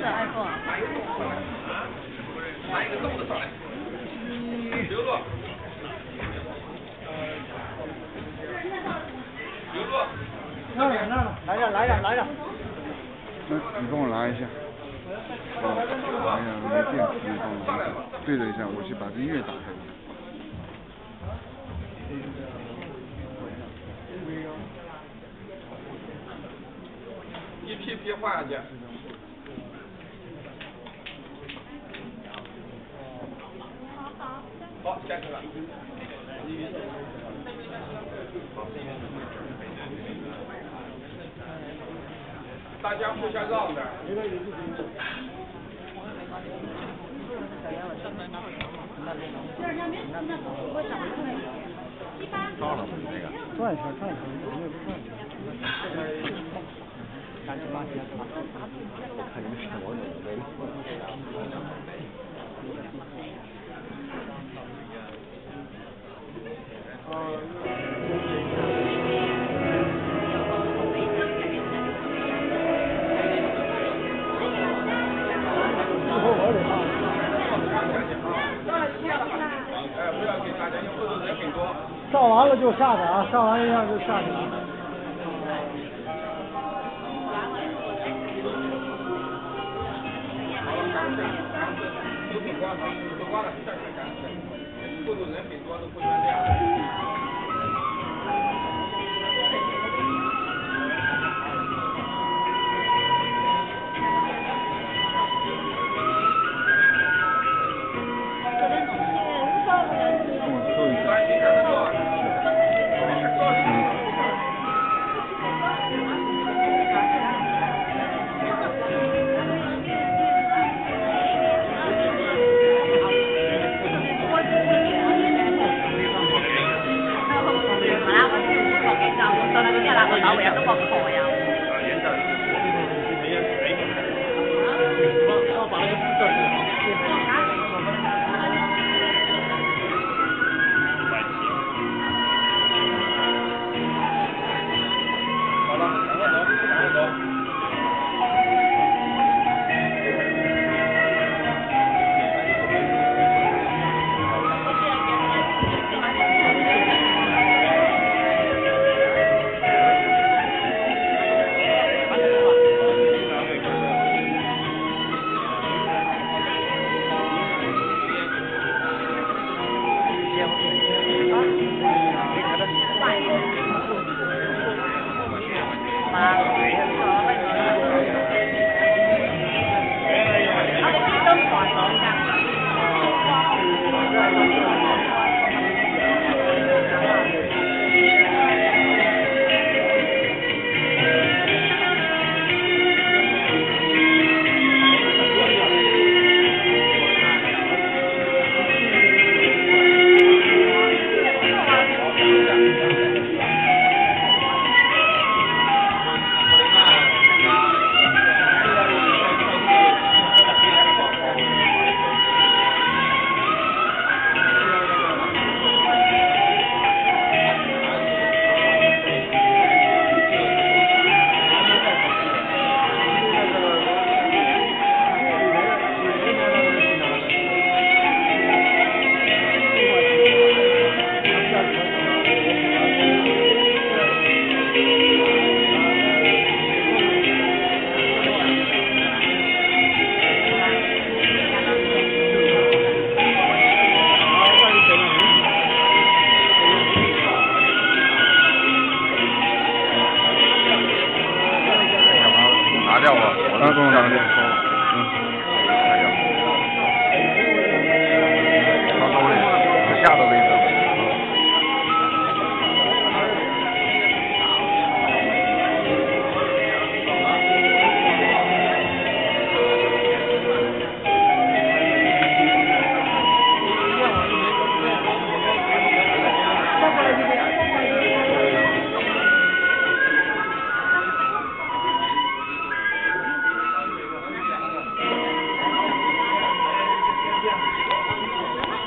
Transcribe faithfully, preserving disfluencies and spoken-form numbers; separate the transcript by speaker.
Speaker 1: 的 iPhone。
Speaker 2: 拿一个动的上来。留住。留住。
Speaker 3: 那儿那儿来着来着来着。
Speaker 4: 那你帮我拿一下。哦，哎呀，没电，你帮我拿一下。对了一下，我去把音乐打开。
Speaker 2: 一批批换下去。好，下去了。大家互相让着。
Speaker 4: 到了那个。
Speaker 3: 转一圈转一圈，有没有转一圈？赶紧把钱拿。我看你是我有没？上完了就下去啊！上完一下就下去了。
Speaker 2: 有品光，有光了，下去干。后头人很多，都不能这样。
Speaker 4: 拿掉吧，我那给我拿掉。